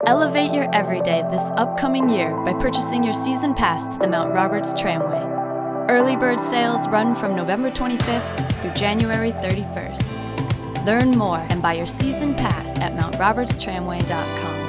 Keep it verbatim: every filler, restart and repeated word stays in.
Elevate your everyday this upcoming year by purchasing your season pass to the Mount Roberts Tramway. Early bird sales run from November twenty-fifth through January thirty-first. Learn more and buy your season pass at mount roberts tramway dot com.